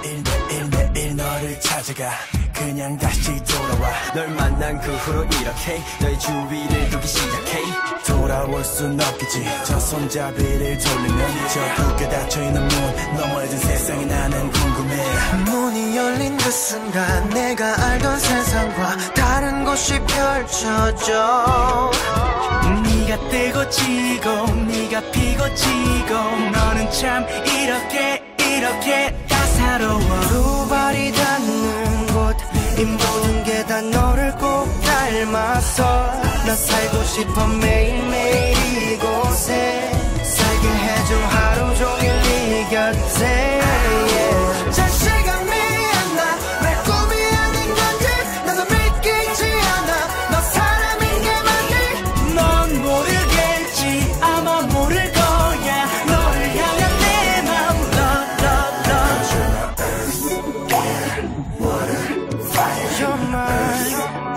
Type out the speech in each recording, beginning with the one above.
매일 너를 찾아가 그냥 다시 돌아와. 널 만난 그 후로 이렇게 너의 주위를 두기 시작해. 돌아올 순 없겠지. 저 손잡이를 돌리면 저 두께 닫혀있는 문 너머진 세상이 나는 궁금해. 문이 열린 그 순간 내가 알던 세상과 다른 곳이 펼쳐져. 네가 뜨고 지고 네가 피고 지고 너는 참 이렇게 따사로워. 두 발이 닿는 곳 이 모든 게 다 너를 꼭 닮아서 나 살고 싶어 매일매일 이곳에 살게 해줘 하루 종일 네 곁에. 잘 시간이 안 나 왜 꿈이 아닌 건지 나도 믿기지 않아. 너 사람인 게 맞니? 넌 모르겠지 아마 모를 거야 너를 향한 내 맘. You're mine.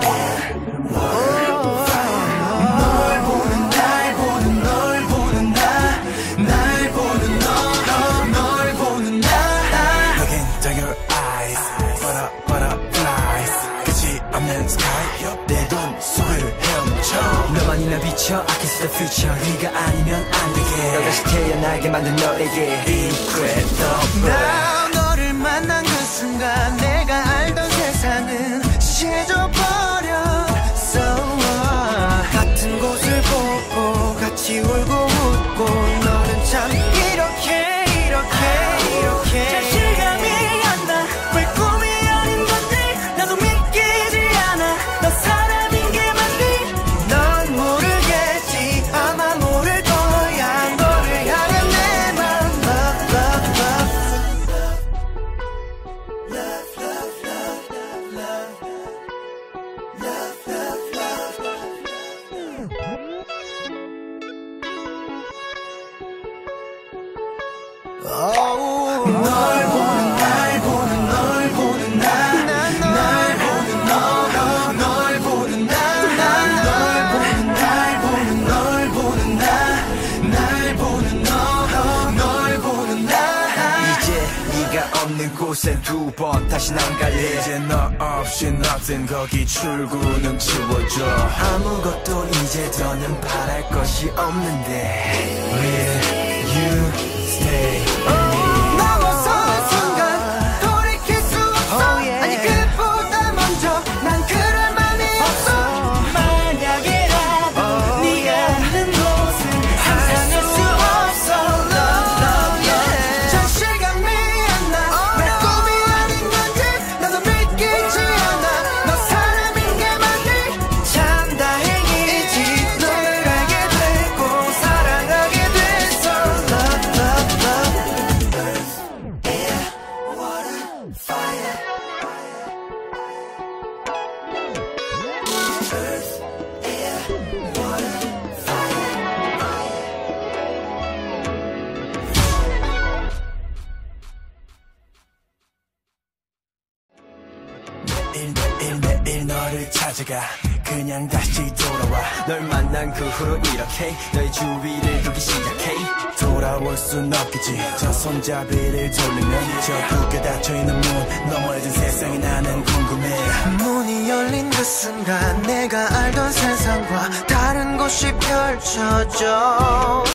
널 보는 날 보는 널 보는 날 보는 널 보는 나. Look into your eyes butterflies 끝이 없는 sky 내 돈 속을 헤엄쳐. 너만이나 비춰 I can see the future. 네가 아니면 안 되게 너 다시 태어나게 만든 너에게 Incredible. 나 너를 만난 그 순간 내가 알던 세상은 시해져 버렸어. 같은 곳을 보고 같이 울고 웃고 너는 참 이렇게 잘 실감이 안 나 왜 꿈이 아닌 건지 나도 믿기지 않아. 너 사람인 게 맞니? 넌 모르겠지 아마 모를 거야 너를 향한 내 맘. 널 보는 날 보는 널 보는 날 보는 널 보는 날 보는 날 보는 널 보는 날 보는 널 보는 날. 이제 네가 없는 곳엔 두 번 다시 난 갈래. 이제 너 없이 nothing 거기 출구는 치워져. 아무것도 이제 더는 바랄 것이 없는데 Will you stay? 너와 서는 순간 돌이킬 수 없어. 아니 그보다 먼저 난 그럴 맘이 없어. 만약에라도 네가 있는 곳은 상상할 수 없어. 잘 실감이 안 나 왜 꿈이 아닌 건지 나도 믿기지 않아. 너 사람인 게 맞니? 참 다행이지 너를 알게 되고 사랑하게 돼서. 매일 너를 찾아가 그냥 다시 돌아와. 널 만난 그 후로 이렇게 너의 주위를 두기 시작해. 돌아올 순 없겠지. 저 손잡이를 돌리면 저 두께 닫혀있는 문 너머진 세상이 나는 궁금해. 문이 열린 그 순간 내가 알던 세상과 다른 곳이 펼쳐져.